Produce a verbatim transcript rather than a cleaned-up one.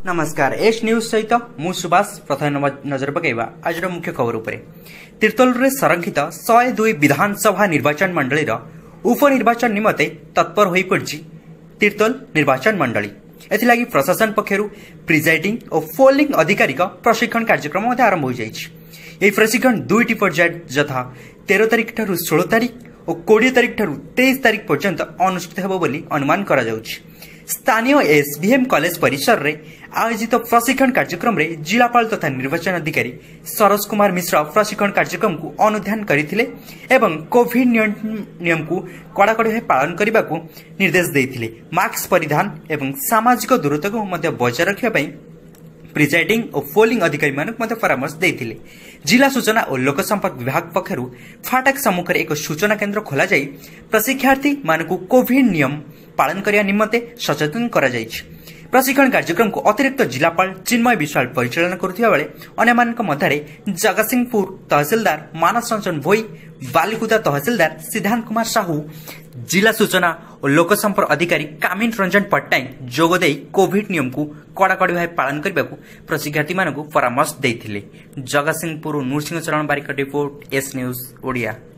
नमस्कार S news सहित मु सुभाष प्रथम नजर पकड़ा आज मुख्य खबर उपर तीर्तोल रे संरक्षित शहे दुई विधानसभा निर्वाचन मंडली उपनिर्वाचन निमते तत्पर हो पड़ी तीर्तोल निर्वाचन मंडली एथिलागी प्रशासन पक्षर प्रिजाइडिंग और पोलिंग अधिकारी प्रशिक्षण कार्यक्रम आरंभ हो जाए। प्रशिक्षण दुईटी पर्याय यथा तेरह तारिख ठारू षोल तारिख और कोड़े तारिख ठारू तेईस तारिख पर्यंत अनुष्ठित होब बोली अनुमान करा जाउछि। स्थानीय एसबीएम कॉलेज परिसर रे आयोजित प्रशिक्षण कार्यक्रम रे जिलापाल तथा निर्वाचन अधिकारी सरोज कुमार मिश्र प्रशिक्षण कार्यक्रम को अनुध्यान करथिले एवं कोविड नियम को कड़ाकड़ी भाव पालन करने को निर्देश देथिले। मास्क परिधान एवं सामाजिक दूरत्व को मध्य बजाय रखिया पई प्रिजाइडिंग और पोलिंग अधिकारी मानक मध्य परामर्श देथिले। जिला सूचना और लोक संपर्क विभाग पक्षरु फाटक सम्मुख एक सूचना केन्द्र खोल जाई प्रशिक्षार्थी मानक कोविड नियम पालन करने निमते सचेतन करा जाइछि। प्रशिक्षण कार्यक्रम को अतिरिक्त जिलापाल चिन्मय विश्वाल परिचालन करुथिबा बेले अन्य मध्य जगतसिंहपुर तहसीलदार मानस रंजन भोई, बालिकुदा तहसीलदार सिद्धांत कुमार साहू, जिला सूचना और लोक संपर्क अधिकारी कामिन रंजन पट्टनायक जोगदे कोविड नियम को कड़ाकड़ी भाव पालन करने को प्रशिक्षार्थी मानक परामर्श देथिले। Jagatsinghpur Nrusingha Charan Barik report S news Odia.